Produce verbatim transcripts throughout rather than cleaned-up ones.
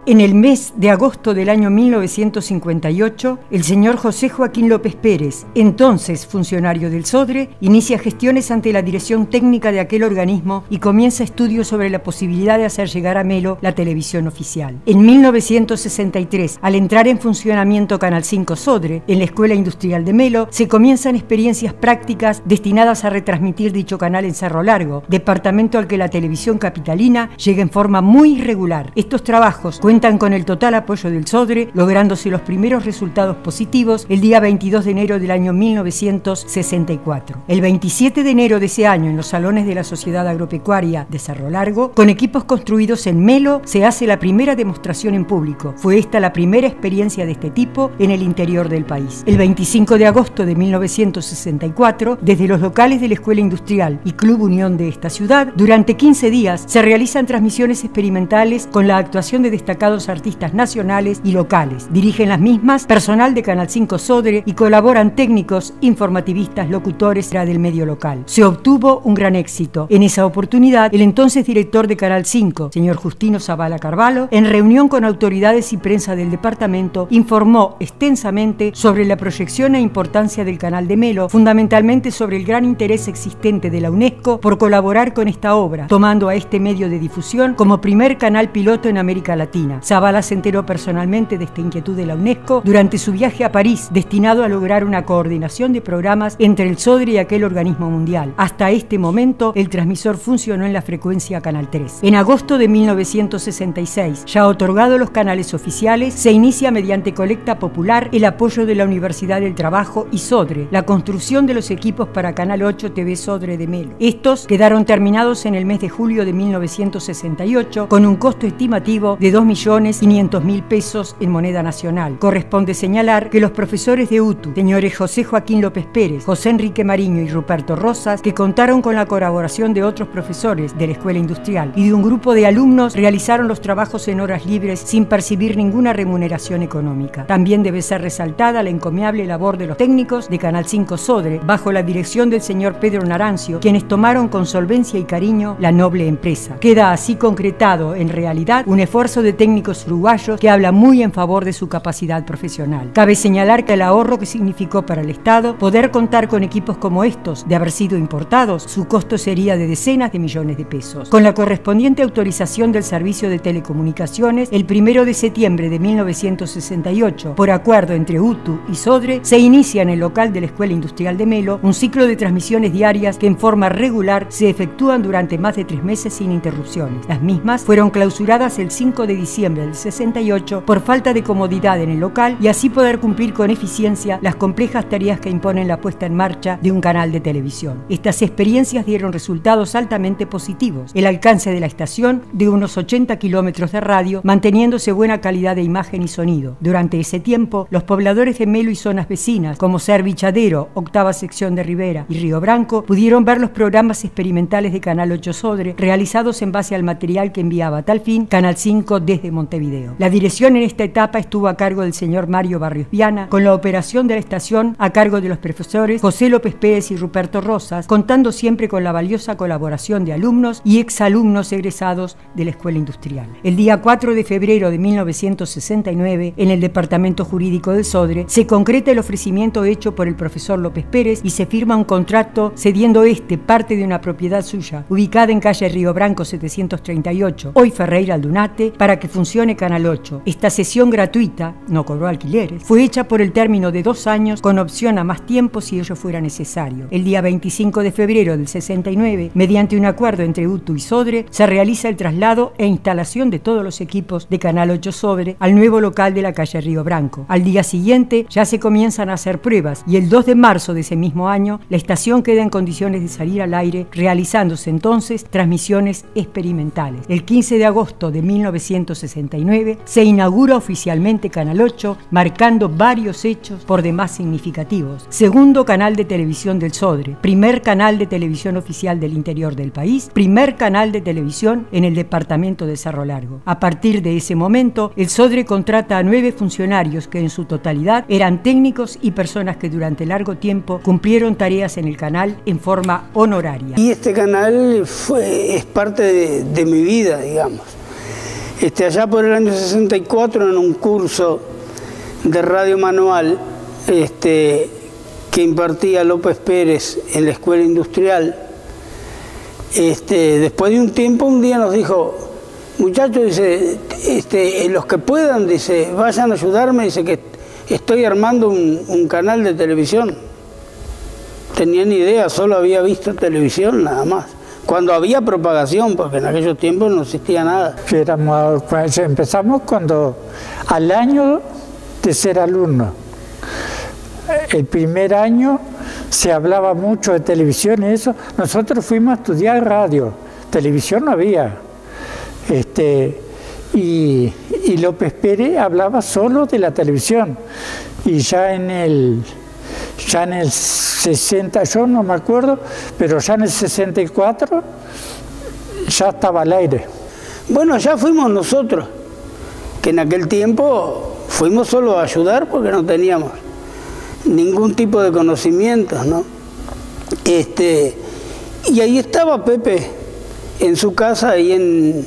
En el mes de agosto del año mil novecientos cincuenta y ocho, el señor José Joaquín López Pérez, entonces funcionario del SODRE, inicia gestiones ante la dirección técnica de aquel organismo y comienza estudios sobre la posibilidad de hacer llegar a Melo la televisión oficial. En mil novecientos sesenta y tres, al entrar en funcionamiento Canal cinco SODRE, en la Escuela Industrial de Melo, se comienzan experiencias prácticas destinadas a retransmitir dicho canal en Cerro Largo, departamento al que la televisión capitalina llega en forma muy irregular. Estos trabajos cuentan con el total apoyo del SODRE, lográndose los primeros resultados positivos el día veintidós de enero del año mil novecientos sesenta y cuatro. El veintisiete de enero de ese año, en los salones de la Sociedad Agropecuaria de Cerro Largo, con equipos construidos en Melo, se hace la primera demostración en público. Fue esta la primera experiencia de este tipo en el interior del país. El veinticinco de agosto de mil novecientos sesenta y cuatro, desde los locales de la Escuela Industrial y Club Unión de esta ciudad, durante quince días se realizan transmisiones experimentales con la actuación de destacados artistas nacionales y locales. Dirigen las mismas personal de Canal cinco SODRE y colaboran técnicos, informativistas, locutores del medio local. Se obtuvo un gran éxito. En esa oportunidad, el entonces director de Canal cinco, señor Justino Zavala Carvalho, en reunión con autoridades y prensa del departamento, informó extensamente sobre la proyección e importancia del canal de Melo, fundamentalmente sobre el gran interés existente de la UNESCO por colaborar con esta obra, tomando a este medio de difusión como primer canal piloto en América Latina. Zavala se enteró personalmente de esta inquietud de la UNESCO durante su viaje a París, destinado a lograr una coordinación de programas entre el SODRE y aquel organismo mundial. Hasta este momento, el transmisor funcionó en la frecuencia Canal tres. En agosto de mil novecientos sesenta y seis, ya otorgados los canales oficiales, se inicia mediante colecta popular el apoyo de la Universidad del Trabajo y SODRE, la construcción de los equipos para Canal ocho T V SODRE de Melo. Estos quedaron terminados en el mes de julio de mil novecientos sesenta y ocho con un costo estimativo de dos millones quinientos mil pesos en moneda nacional. Corresponde señalar que los profesores de U T U, señores José Joaquín López Pérez, José Enrique Mariño y Ruperto Rosas, que contaron con la colaboración de otros profesores de la Escuela Industrial y de un grupo de alumnos, realizaron los trabajos en horas libres sin percibir ninguna remuneración económica. También debe ser resaltada la encomiable labor de los técnicos de Canal cinco SODRE, bajo la dirección del señor Pedro Narancio, quienes tomaron con solvencia y cariño la noble empresa. Queda así concretado, en realidad, un esfuerzo de técnicos uruguayos que habla muy en favor de su capacidad profesional. Cabe señalar que el ahorro que significó para el Estado poder contar con equipos como estos, de haber sido importados, su costo sería de decenas de millones de pesos. Con la correspondiente autorización del Servicio de Telecomunicaciones, el primero de septiembre de mil novecientos sesenta y ocho, por acuerdo entre U T U y SODRE, se inicia en el local de la Escuela Industrial de Melo un ciclo de transmisiones diarias que en forma regular se efectúan durante más de tres meses sin interrupciones. Las mismas fueron clausuradas el cinco de diciembre del sesenta y ocho por falta de comodidad en el local y así poder cumplir con eficiencia las complejas tareas que imponen la puesta en marcha de un canal de televisión. Estas experiencias dieron resultados altamente positivos. El alcance de la estación de unos ochenta kilómetros de radio, manteniéndose buena calidad de imagen y sonido. Durante ese tiempo, los pobladores de Melo y zonas vecinas, como ser Vichadero, octava sección de Rivera y Río Branco, pudieron ver los programas experimentales de Canal ocho SODRE realizados en base al material que enviaba a tal fin Canal cinco desde Montevideo. La dirección en esta etapa estuvo a cargo del señor Mario Barrios Viana, con la operación de la estación a cargo de los profesores José López Pérez y Ruperto Rosas, contando siempre con la valiosa colaboración de alumnos y exalumnos egresados de la Escuela Industrial. El día cuatro de febrero de mil novecientos sesenta y nueve, en el Departamento Jurídico del SODRE, se concreta el ofrecimiento hecho por el profesor López Pérez y se firma un contrato cediendo este parte de una propiedad suya, ubicada en calle Río Branco setecientos treinta y ocho, hoy Ferreira Aldunate, para que funcione Canal ocho. Esta cesión gratuita, no cobró alquileres, fue hecha por el término de dos años con opción a más tiempo si ello fuera necesario. El día veinticinco de febrero del sesenta y nueve, mediante un acuerdo entre U T U y SODRE, se realiza el traslado e instalación de todos los equipos de Canal ocho SODRE al nuevo local de la calle Río Branco. Al día siguiente ya se comienzan a hacer pruebas y el dos de marzo de ese mismo año la estación queda en condiciones de salir al aire, realizándose entonces transmisiones experimentales. El quince de agosto de mil novecientos sesenta y nueve se inaugura oficialmente Canal ocho, marcando varios hechos por demás significativos. Segundo canal de televisión del SODRE, primer canal de televisión oficial del interior del país, primer canal de televisión en el departamento de Cerro Largo. A partir de ese momento, el SODRE contrata a nueve funcionarios que en su totalidad eran técnicos y personas que durante largo tiempo cumplieron tareas en el canal en forma honoraria. Y este canal fue, es parte de, de mi vida, digamos. Este, allá por el año sesenta y cuatro, en un curso de radio manual este, que impartía López Pérez en la Escuela Industrial, este, después de un tiempo, un día nos dijo: muchachos, dice, este, los que puedan, dice, vayan a ayudarme, dice que estoy armando un, un canal de televisión. Tenía ni idea, solo había visto televisión nada más. Cuando había propagación, porque en aquellos tiempos no existía nada. Éramos, pues, empezamos cuando, al año de ser alumno. El primer año se hablaba mucho de televisión y eso. Nosotros fuimos a estudiar radio, televisión no había. Este, y, y López Pérez hablaba solo de la televisión. Y ya en el... Ya en el sesenta, yo no me acuerdo, pero ya en el sesenta y cuatro ya estaba al aire. Bueno, ya fuimos nosotros, que en aquel tiempo fuimos solo a ayudar porque no teníamos ningún tipo de conocimientos, ¿no? Este, y ahí estaba Pepe en su casa, ahí en,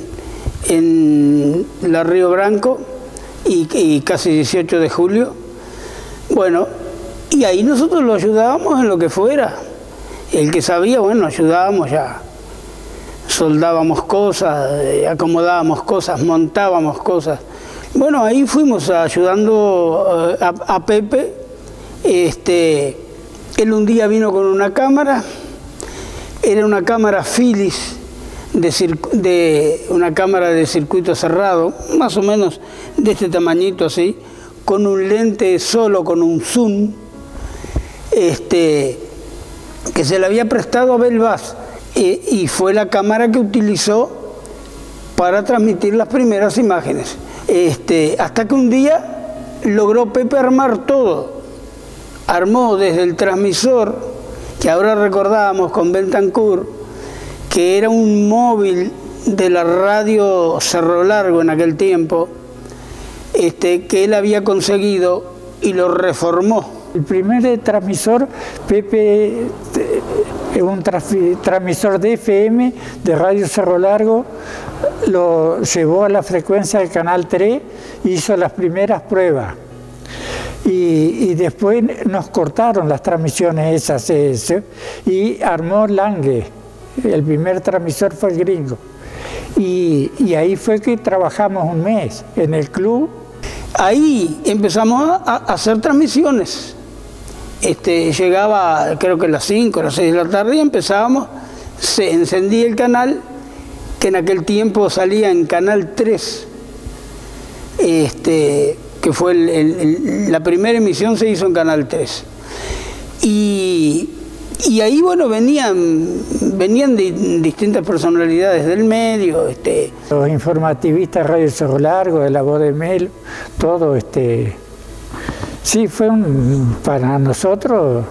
en la Río Branco, y, y casi dieciocho de julio. Bueno, y ahí nosotros lo ayudábamos en lo que fuera. El que sabía, bueno, ayudábamos ya. Soldábamos cosas, acomodábamos cosas, montábamos cosas. Bueno, ahí fuimos ayudando a, a Pepe. Este, él un día vino con una cámara. Era una cámara Philips, de, de una cámara de circuito cerrado, más o menos de este tamañito así, con un lente solo, con un zoom. Este, que se le había prestado a Abel Vaz, eh, y fue la cámara que utilizó para transmitir las primeras imágenes. Este, hasta que un día logró Pepe armar todo. Armó desde el transmisor, que ahora recordábamos con Bentancur, que era un móvil de la radio Cerro Largo en aquel tiempo, este, que él había conseguido y lo reformó. El primer transmisor, Pepe, un transmisor de F M de Radio Cerro Largo, lo llevó a la frecuencia del canal tres, hizo las primeras pruebas. Y, y después nos cortaron las transmisiones esas, ese, y armó Lange. El primer transmisor fue el gringo. Y, y ahí fue que trabajamos un mes en el club. Ahí empezamos a, a hacer transmisiones. Este, llegaba, creo que a las cinco, a las seis de la tarde, y empezábamos, se encendía el canal, que en aquel tiempo salía en Canal tres, este, que fue el, el, el, la primera emisión se hizo en Canal tres. Y, y ahí, bueno, venían, venían de distintas personalidades del medio. Este. Los informativistas de Radio Cerro Largo, de La Voz de Melo, todo este... Sí, fue un, para nosotros,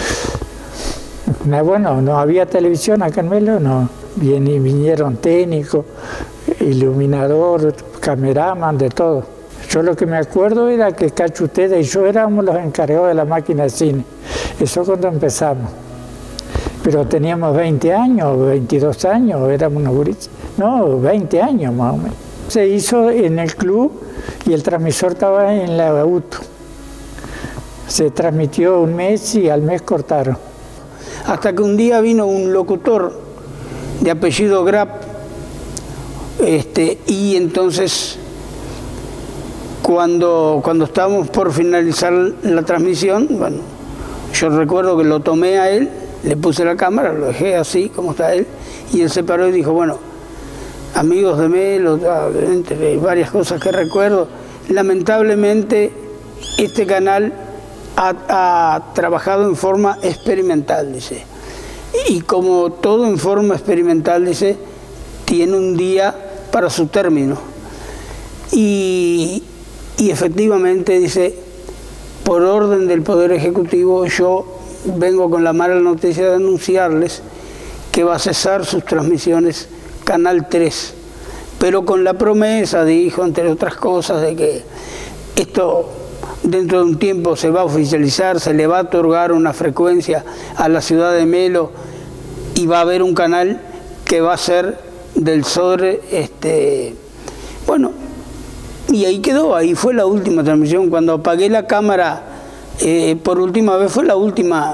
bueno, no había televisión acá en Melo, no, Bien, vinieron técnicos, iluminador, cameraman, de todo. Yo lo que me acuerdo era que Cachuteda y yo éramos los encargados de la máquina de cine, eso cuando empezamos. Pero teníamos veinte años, veintidós años, éramos unos gurises, no, veinte años más o menos. Se hizo en el club y el transmisor estaba en la auto. Se transmitió un mes y al mes cortaron. Hasta que un día vino un locutor de apellido Grapp, este, y entonces cuando, cuando estábamos por finalizar la transmisión, bueno, yo recuerdo que lo tomé a él, le puse la cámara, lo dejé así como está él, y él se paró y dijo: bueno, amigos de Melo, entre varias cosas que recuerdo, lamentablemente este canal Ha, ha trabajado en forma experimental, dice, y como todo en forma experimental, dice, tiene un día para su término. Y, y efectivamente, dice, por orden del Poder Ejecutivo, yo vengo con la mala noticia de anunciarles que va a cesar sus transmisiones Canal tres, pero con la promesa, dijo, entre otras cosas, de que esto dentro de un tiempo se va a oficializar, se le va a otorgar una frecuencia a la ciudad de Melo y va a haber un canal que va a ser del Sodre, este, Bueno, y ahí quedó, ahí fue la última transmisión. Cuando apagué la cámara eh, por última vez fue la última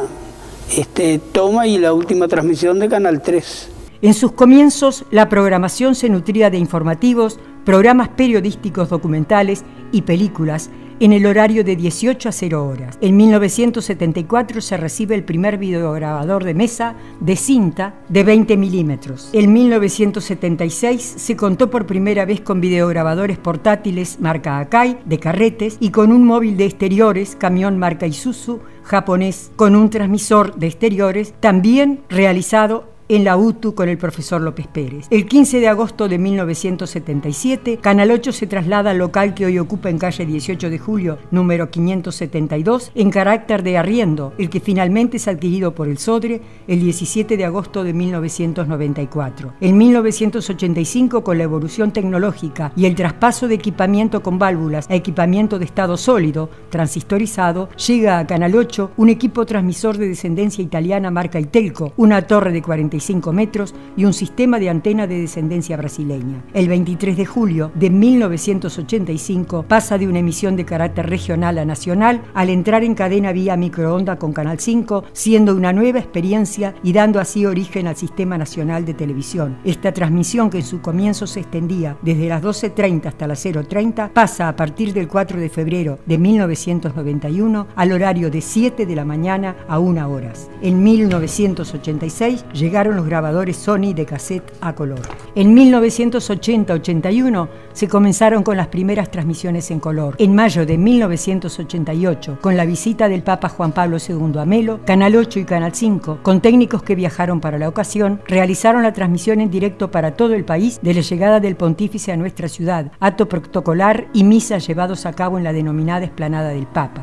este, toma y la última transmisión de Canal tres. En sus comienzos, la programación se nutría de informativos, programas periodísticos documentales y películas en el horario de dieciocho a cero horas. En mil novecientos setenta y cuatro se recibe el primer videograbador de mesa de cinta de veinte milímetros. En mil novecientos setenta y seis se contó por primera vez con videograbadores portátiles marca Akai de carretes y con un móvil de exteriores, camión marca Isuzu, japonés, con un transmisor de exteriores, también realizado en la U T U con el profesor López Pérez. El quince de agosto de mil novecientos setenta y siete, Canal ocho se traslada al local que hoy ocupa en calle dieciocho de julio, número quinientos setenta y dos, en carácter de arriendo, el que finalmente es adquirido por el Sodre el diecisiete de agosto de mil novecientos noventa y cuatro. En mil novecientos ochenta y cinco, con la evolución tecnológica y el traspaso de equipamiento con válvulas a equipamiento de estado sólido, transistorizado, llega a Canal ocho un equipo transmisor de descendencia italiana marca Itelco, una torre de cuarenta y cinco metros y un sistema de antena de descendencia brasileña. El veintitrés de julio de mil novecientos ochenta y cinco pasa de una emisión de carácter regional a nacional al entrar en cadena vía microonda con Canal cinco, siendo una nueva experiencia y dando así origen al Sistema Nacional de Televisión. Esta transmisión, que en su comienzo se extendía desde las doce treinta hasta las cero treinta, pasa a partir del cuatro de febrero de mil novecientos noventa y uno al horario de siete de la mañana a una horas. En mil novecientos ochenta y seis llegaron los grabadores Sony de cassette a color. En mil novecientos ochenta ochenta y uno se comenzaron con las primeras transmisiones en color. En mayo de mil novecientos ochenta y ocho, con la visita del Papa Juan Pablo segundo a Melo, Canal ocho y Canal cinco, con técnicos que viajaron para la ocasión, realizaron la transmisión en directo para todo el país de la llegada del pontífice a nuestra ciudad, acto protocolar y misa llevados a cabo en la denominada Explanada del Papa.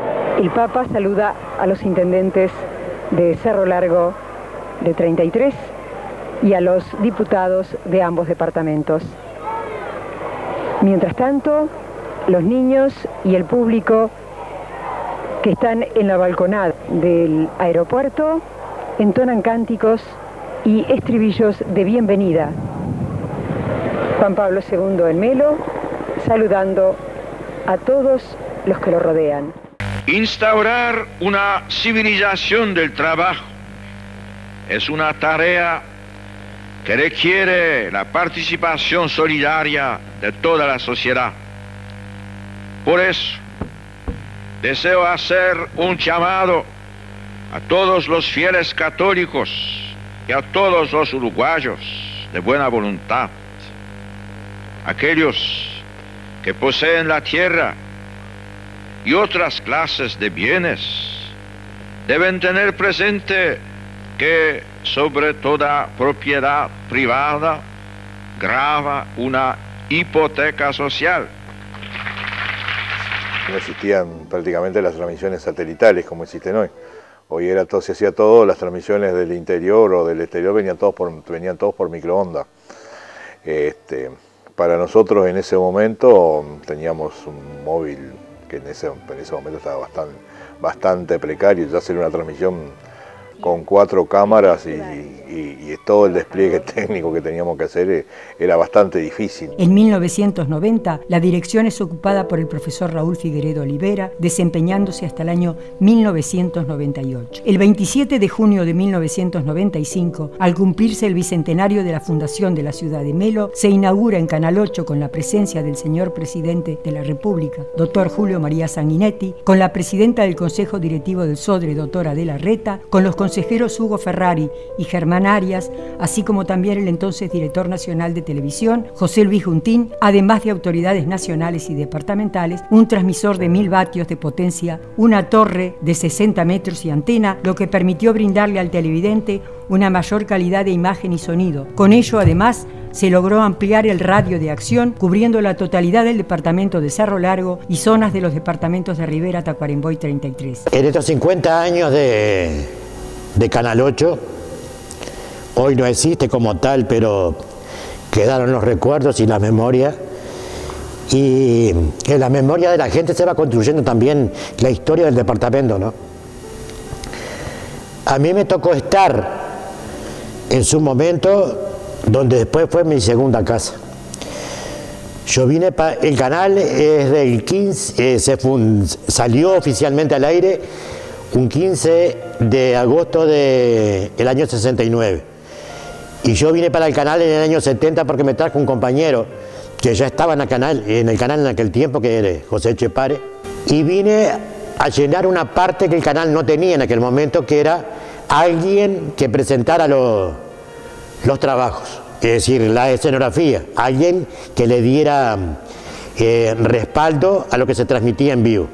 El Papa saluda a los intendentes de Cerro Largo de treinta y tres y a los diputados de ambos departamentos. Mientras tanto, los niños y el público que están en la balconada del aeropuerto entonan cánticos y estribillos de bienvenida. Juan Pablo segundo en Melo, saludando a todos los que lo rodean. Instaurar una civilización del trabajo es una tarea que requiere la participación solidaria de toda la sociedad. Por eso, deseo hacer un llamado a todos los fieles católicos y a todos los uruguayos de buena voluntad, aquellos que poseen la tierra y otras clases de bienes, deben tener presente que sobre toda propiedad privada grava una hipoteca social. No existían prácticamente las transmisiones satelitales como existen hoy. Hoy era todo, se hacía todo, las transmisiones del interior o del exterior venían todos por, venían todos por microondas. Este, para nosotros en ese momento teníamos un móvil que en ese, en ese momento estaba bastante, bastante precario, ya hacer una transmisión con cuatro cámaras y, y, y todo el despliegue técnico que teníamos que hacer era bastante difícil. En mil novecientos noventa, la dirección es ocupada por el profesor Raúl Figueredo Olivera, desempeñándose hasta el año mil novecientos noventa y ocho. El veintisiete de junio de mil novecientos noventa y cinco, al cumplirse el bicentenario de la fundación de la ciudad de Melo, se inaugura en Canal ocho con la presencia del señor presidente de la República, doctor Julio María Sanguinetti, con la presidenta del Consejo Directivo del Sodre, doctora Adela Reta, con los consejeros Hugo Ferrari y Germán Arias, así como también el entonces director nacional de televisión, José Luis Juntín, además de autoridades nacionales y departamentales, un transmisor de mil vatios de potencia, una torre de sesenta metros y antena, lo que permitió brindarle al televidente una mayor calidad de imagen y sonido. Con ello, además, se logró ampliar el radio de acción, cubriendo la totalidad del departamento de Cerro Largo y zonas de los departamentos de Rivera, Tacuarembó y treinta y tres. En estos cincuenta años de, de Canal ocho, hoy no existe como tal, pero quedaron los recuerdos y la memoria. Y en la memoria de la gente se va construyendo también la historia del departamento, ¿no? A mí me tocó estar en su momento donde después fue mi segunda casa. Yo vine para... El canal es del quince, eh, se fund, salió oficialmente al aire un quince de agosto del año sesenta y nueve. Y yo vine para el canal en el año setenta porque me trajo un compañero que ya estaba en el canal en, el canal en aquel tiempo, que era José Echepare. Y vine a llenar una parte que el canal no tenía en aquel momento, que era alguien que presentara los, los trabajos. Es decir, la escenografía, alguien que le diera eh, respaldo a lo que se transmitía en vivo.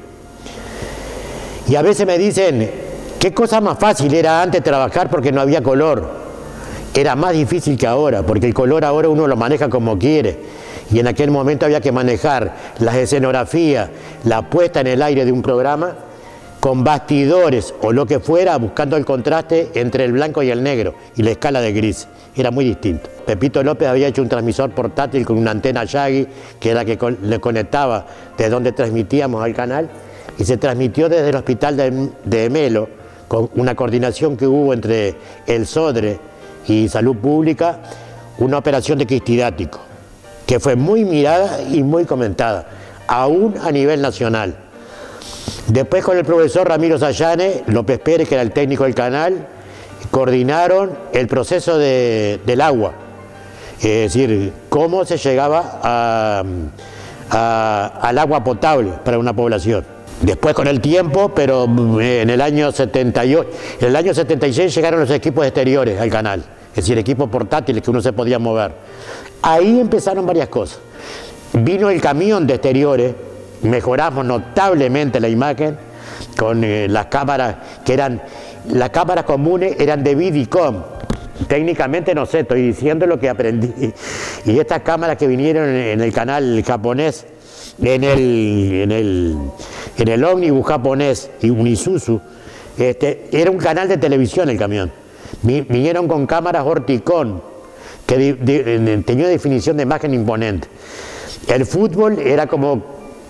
Y a veces me dicen, qué cosa más fácil era antes trabajar porque no había color. Era más difícil que ahora, porque el color ahora uno lo maneja como quiere. Y en aquel momento había que manejar las escenografías, la puesta en el aire de un programa, con bastidores o lo que fuera, buscando el contraste entre el blanco y el negro y la escala de gris. Era muy distinto. Pepito López había hecho un transmisor portátil con una antena Yagi, que era la que con, le conectaba de donde transmitíamos al canal, y se transmitió desde el hospital de, de Melo, con una coordinación que hubo entre el Sodre y Salud Pública, una operación de quistidático, que fue muy mirada y muy comentada, aún a nivel nacional. Después, con el profesor Ramiro Sayane, López Pérez, que era el técnico del canal, coordinaron el proceso de, del agua, es decir, cómo se llegaba a, a, al agua potable para una población. Después, con el tiempo, pero en el año setenta y ocho, en el año setenta y seis llegaron los equipos exteriores al canal, es decir, equipos portátiles que uno se podía mover. Ahí empezaron varias cosas. Vino el camión de exteriores, mejoramos notablemente la imagen con eh, las cámaras que eran, las cámaras comunes eran de Vidicom. Técnicamente no sé, estoy diciendo lo que aprendí. Y estas cámaras que vinieron en el canal japonés, en el, en el, en el ómnibus japonés y un Isuzu, este, era un canal de televisión el camión. Vinieron con cámaras Orticon, que de, de, tenía una definición de imagen imponente. El fútbol era como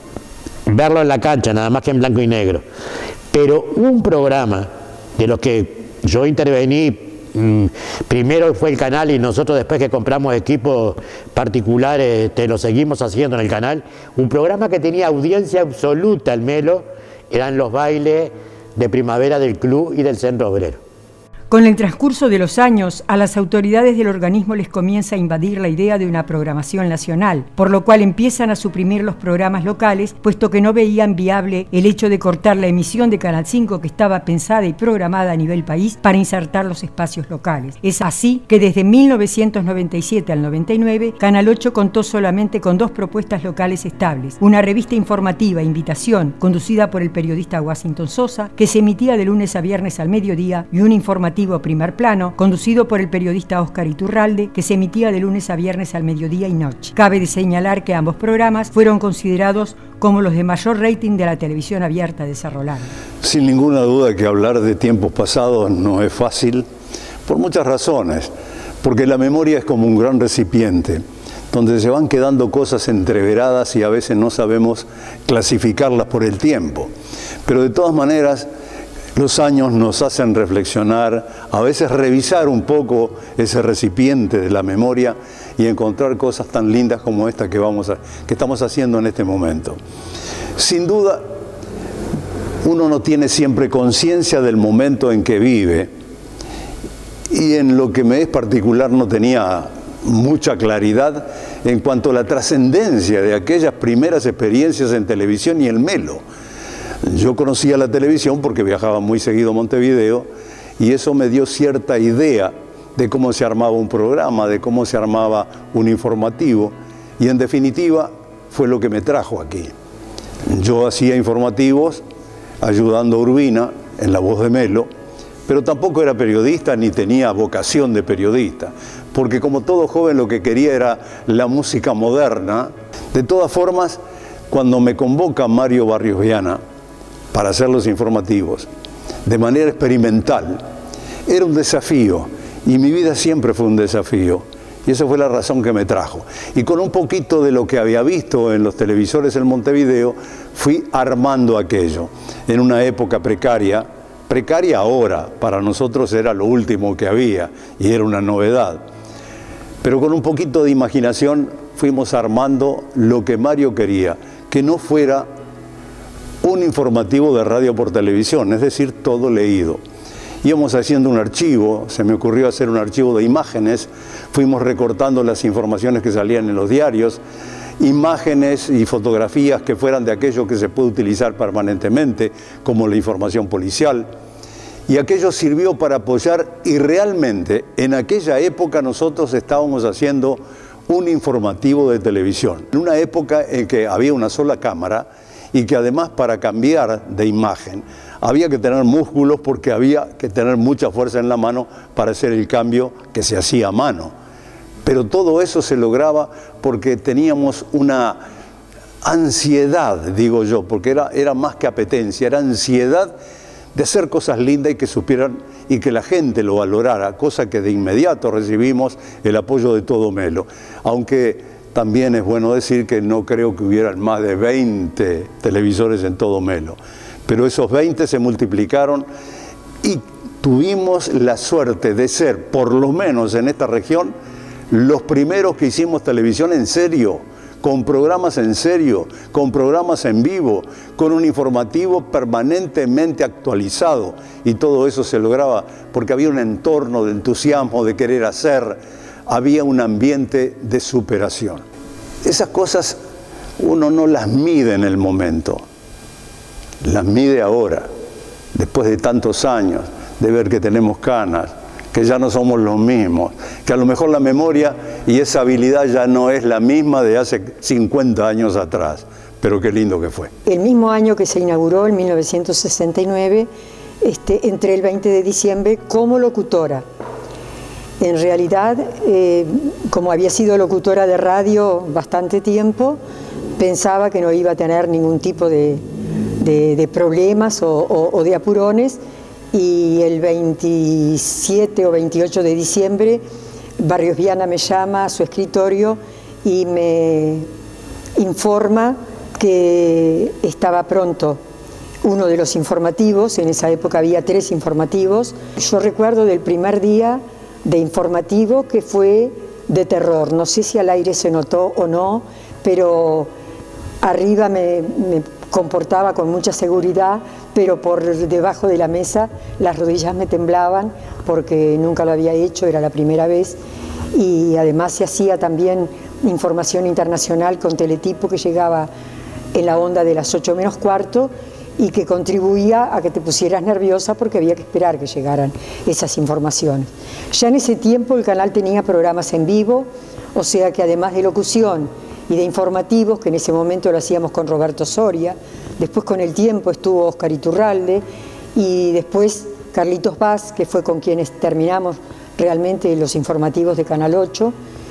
verlo en la cancha, nada más que en blanco y negro. Pero un programa de los que yo intervení, mmm, primero fue el canal y nosotros después que compramos equipos particulares te lo seguimos haciendo en el canal, un programa que tenía audiencia absoluta al Melo, eran los bailes de primavera del club y del Centro Obrero. Con el transcurso de los años, a las autoridades del organismo les comienza a invadir la idea de una programación nacional, por lo cual empiezan a suprimir los programas locales, puesto que no veían viable el hecho de cortar la emisión de Canal cinco que estaba pensada y programada a nivel país para insertar los espacios locales. Es así que desde mil novecientos noventa y siete al noventa y nueve, Canal ocho contó solamente con dos propuestas locales estables, una revista informativa Invitación, conducida por el periodista Washington Sosa, que se emitía de lunes a viernes al mediodía, y un informativo Primer Plano, conducido por el periodista Óscar Iturralde, que se emitía de lunes a viernes al mediodía y noche. Cabe de señalar que ambos programas fueron considerados como los de mayor rating de la televisión abierta de Cerro Largo. Sin ninguna duda que hablar de tiempos pasados no es fácil, por muchas razones, porque la memoria es como un gran recipiente, donde se van quedando cosas entreveradas y a veces no sabemos clasificarlas por el tiempo. Pero de todas maneras, los años nos hacen reflexionar, a veces revisar un poco ese recipiente de la memoria y encontrar cosas tan lindas como esta que, vamos a, que estamos haciendo en este momento. Sin duda, uno no tiene siempre conciencia del momento en que vive, y en lo que me es particular no tenía mucha claridad en cuanto a la trascendencia de aquellas primeras experiencias en televisión y el Melo. Yo conocía la televisión porque viajaba muy seguido a Montevideo y eso me dio cierta idea de cómo se armaba un programa, de cómo se armaba un informativo, y en definitiva fue lo que me trajo aquí. Yo hacía informativos ayudando a Urbina en La Voz de Melo, pero tampoco era periodista ni tenía vocación de periodista, porque como todo joven lo que quería era la música moderna. De todas formas, cuando me convoca Mario Barrios Viana para hacer los informativos, de manera experimental, era un desafío, y mi vida siempre fue un desafío, y esa fue la razón que me trajo. Y con un poquito de lo que había visto en los televisores en Montevideo, fui armando aquello, en una época precaria, precaria ahora, para nosotros era lo último que había, y era una novedad. Pero con un poquito de imaginación fuimos armando lo que Mario quería, que no fuera un informativo de radio por televisión, es decir, todo leído. Íbamos haciendo un archivo, se me ocurrió hacer un archivo de imágenes, fuimos recortando las informaciones que salían en los diarios, imágenes y fotografías que fueran de aquello que se puede utilizar permanentemente, como la información policial, y aquello sirvió para apoyar, y realmente en aquella época nosotros estábamos haciendo un informativo de televisión, en una época en que había una sola cámara y que además para cambiar de imagen había que tener músculos porque había que tener mucha fuerza en la mano para hacer el cambio que se hacía a mano. Pero todo eso se lograba porque teníamos una ansiedad, digo yo, porque era, era más que apetencia, era ansiedad de hacer cosas lindas y que supieran y que la gente lo valorara, cosa que de inmediato recibimos el apoyo de todo Melo. Aunque también es bueno decir que no creo que hubieran más de veinte televisores en todo Melo. Pero esos veinte se multiplicaron y tuvimos la suerte de ser, por lo menos en esta región, los primeros que hicimos televisión en serio, con programas en serio, con programas en vivo, con un informativo permanentemente actualizado. Y todo eso se lograba porque había un entorno de entusiasmo, de querer hacer, había un ambiente de superación. Esas cosas uno no las mide en el momento, las mide ahora, después de tantos años, de ver que tenemos canas, que ya no somos los mismos, que a lo mejor la memoria y esa habilidad ya no es la misma de hace cincuenta años atrás, pero qué lindo que fue. El mismo año que se inauguró, en mil novecientos sesenta y nueve, este, entré el veinte de diciembre como locutora. En realidad, eh, como había sido locutora de radio bastante tiempo, pensaba que no iba a tener ningún tipo de, de, de problemas o, o, o de apurones, y el veintisiete o veintiocho de diciembre Barrios Viana me llama a su escritorio y me informa que estaba pronto uno de los informativos. En esa época había tres informativos. Yo recuerdo del primer día de informativo que fue de terror. No sé si al aire se notó o no, pero arriba me, me comportaba con mucha seguridad, pero por debajo de la mesa las rodillas me temblaban porque nunca lo había hecho, era la primera vez, y además se hacía también información internacional con teletipo que llegaba en la onda de las ocho menos cuarto y que contribuía a que te pusieras nerviosa porque había que esperar que llegaran esas informaciones. Ya en ese tiempo el canal tenía programas en vivo, o sea que además de locución y de informativos, que en ese momento lo hacíamos con Roberto Soria, después con el tiempo estuvo Oscar Iturralde y después Carlitos Vaz, que fue con quienes terminamos realmente los informativos de Canal ocho,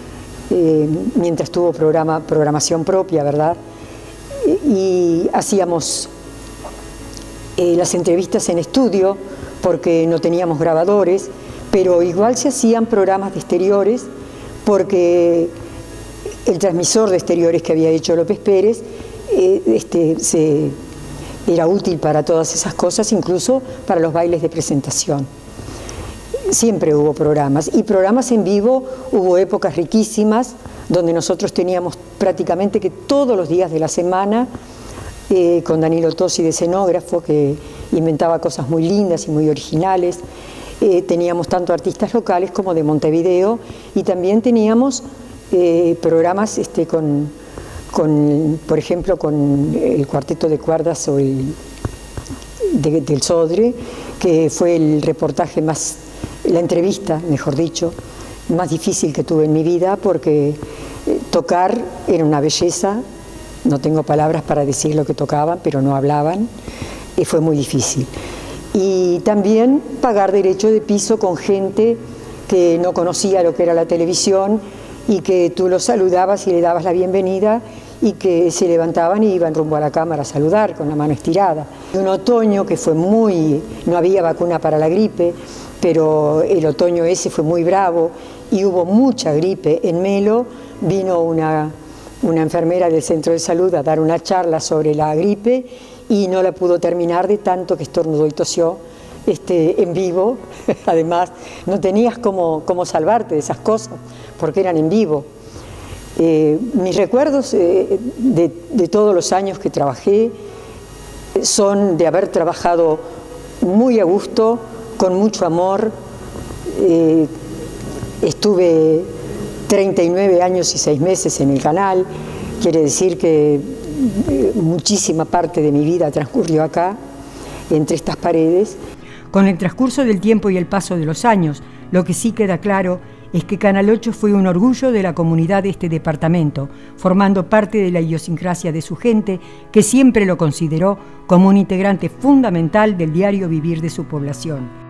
eh, mientras tuvo programa, programación propia, ¿verdad? Y hacíamos eh, las entrevistas en estudio porque no teníamos grabadores, pero igual se hacían programas de exteriores porque el transmisor de exteriores que había hecho López Pérez eh, este, se, era útil para todas esas cosas, incluso para los bailes de presentación. Siempre hubo programas, y programas en vivo. Hubo épocas riquísimas donde nosotros teníamos prácticamente que todos los días de la semana, eh, con Danilo Tosi de escenógrafo, que inventaba cosas muy lindas y muy originales. Eh, teníamos tanto artistas locales como de Montevideo, y también teníamos Eh, programas este, con, con, por ejemplo, con el cuarteto de cuerdas o el de, del Sodre, que fue el reportaje más, la entrevista, mejor dicho, más difícil que tuve en mi vida, porque eh, tocar era una belleza. No tengo palabras para decir lo que tocaban, pero no hablaban, y fue muy difícil. Y también pagar derecho de piso con gente que no conocía lo que era la televisión, y que tú los saludabas y le dabas la bienvenida y que se levantaban y iban rumbo a la cámara a saludar con la mano estirada. Un otoño que fue muy... no había vacuna para la gripe, pero el otoño ese fue muy bravo y hubo mucha gripe. En Melo vino una, una enfermera del centro de salud a dar una charla sobre la gripe y no la pudo terminar de tanto que estornudó y tosió Este, en vivo. Además no tenías cómo, cómo salvarte de esas cosas porque eran en vivo. Eh, mis recuerdos eh, de, de todos los años que trabajé son de haber trabajado muy a gusto, con mucho amor. Eh, estuve treinta y nueve años y seis meses en el canal, quiere decir que eh, muchísima parte de mi vida transcurrió acá, entre estas paredes. Con el transcurso del tiempo y el paso de los años, lo que sí queda claro es que Canal ocho fue un orgullo de la comunidad de este departamento, formando parte de la idiosincrasia de su gente, que siempre lo consideró como un integrante fundamental del diario vivir de su población.